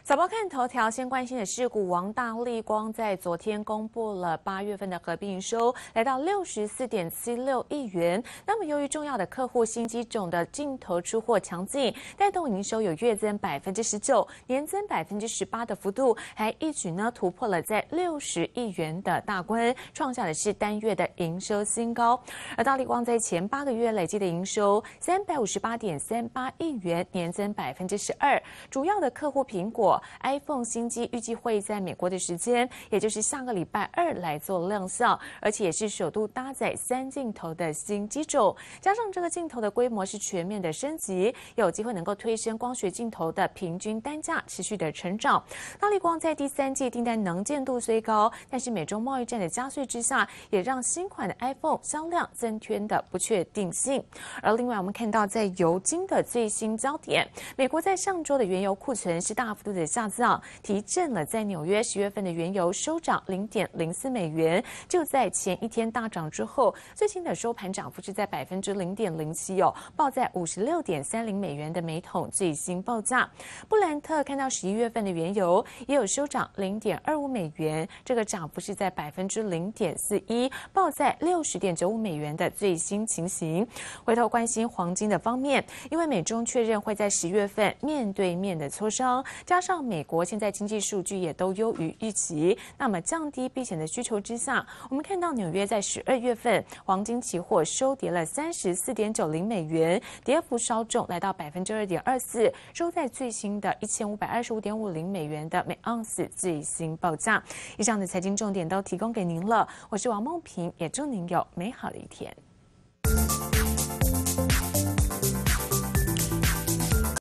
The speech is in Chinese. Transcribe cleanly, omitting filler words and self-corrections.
早报看头条，先关心的是股王大立光在昨天公布了8月份的合并营收，来到64.76亿元。那么由于重要的客户新机种的镜头出货强劲，带动营收有月增19%，年增18%的幅度，还一举突破了在60亿元的大关，创下的是单月的营收新高。而大立光在前8个月累计的营收358.38亿元，年增12%，主要的客户苹果。iPhone 新机预计会在美国的时间，也就是下个礼拜2来做亮相，而且也是首度搭载3镜头的新机种，加上这个镜头的规模是全面的升级，有机会能够推升光学镜头的平均单价持续的成长。大立光在第3季订单能见度虽高，但是美中贸易战的加税之下，也让新款的 iPhone 销量增添的不确定性。而另外我们看到在油金的最新焦点，美国在上周的原油库存是大幅度的下降，提振了在纽约10月份的原油收涨0.04美元，就在前一天大涨之后，最新的收盘涨幅是在0.07%报在56.30美元的每桶最新报价。布兰特看到11月份的原油也有收涨0.25美元，这个涨幅是在0.41%，报在60.95美元的最新情形。回头关心黄金的方面，因为美中确认会在10月份面对面的磋商，加上美国现在经济数据也都优于预期，那么降低避险的需求之下，我们看到纽约在12月份黄金期货收跌了34.90美元，跌幅稍重，来到2.24%，收在最新的1525.50美元的每盎司最新报价。以上的财经重点都提供给您了，我是王梦萍，也祝您有美好的一天。